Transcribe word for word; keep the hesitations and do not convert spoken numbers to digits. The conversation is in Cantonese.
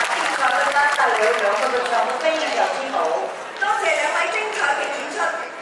現場嘅單帶嚟到兩個對象嘅非常之好。 多謝兩位精彩嘅演出。